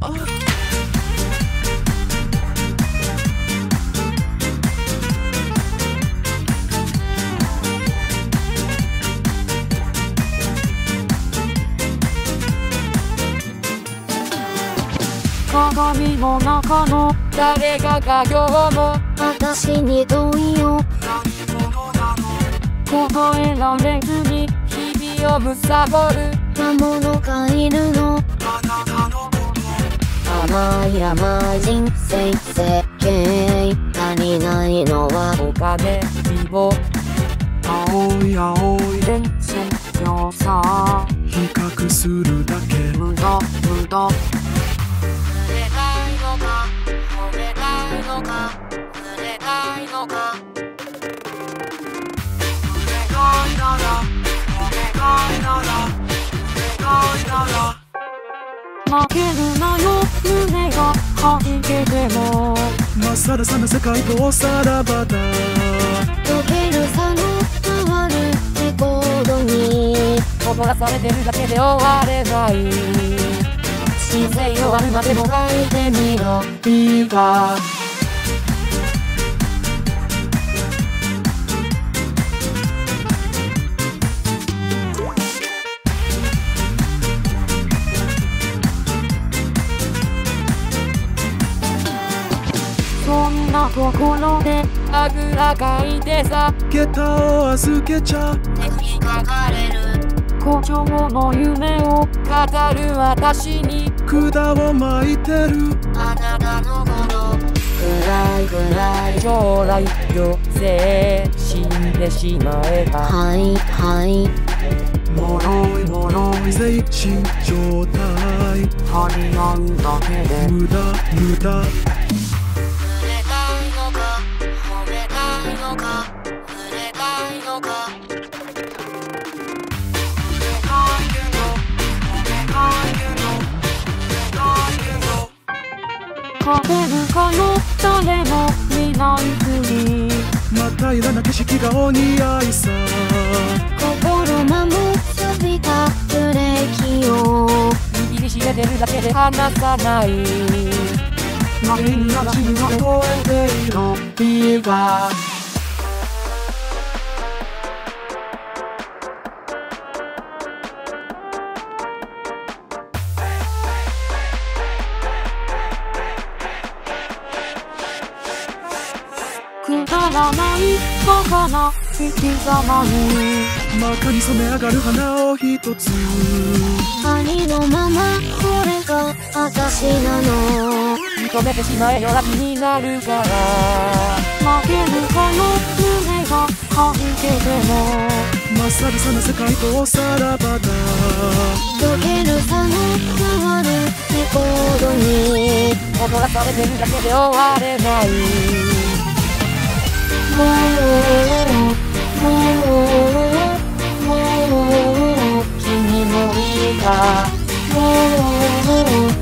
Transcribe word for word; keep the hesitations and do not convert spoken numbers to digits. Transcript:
鏡の中の誰かが今日も私に問いを答えられずに日々を貪る魔物がいるの。甘い甘い人生設計足りないのはお金希望青い青い伝説上さ比較するだけ無駄無駄濡れないのか濡れないのか濡れないのかお願いならお願いならお願いなら負けるなよ胸がはじけてもまっさらさな世界とおさらばだ溶けるさの回るレコードに踊らされてるだけで終われない人生終わるまでもがいてみろビーバーそんなところであぐらかいてさ下駄を預けちゃ手にかかれる誇張の夢を語る私に管を巻いてるあなたのこと暗い暗い将来女性死んでしまえばはいはい脆い脆い精神状態足り合うだけで無駄無駄濡れたいのか褒めたいのか濡れたいのか勝てるかよ誰も見ない国またいらな景色がお似合いさ心守びたブレーキを握りしめてるだけで離さない何になら死ぬまで超えていろビーバーくだらないバカな生き様に真っ赤に染め上がる花を一つありのままこれが私なの認めてしまえよ楽になるから負けるかよ胸がはじけてもまっさらさな世界とおさらばだ溶けるさの回るレコードに踊らされてるだけで終われないもうもうもう君もいいかもう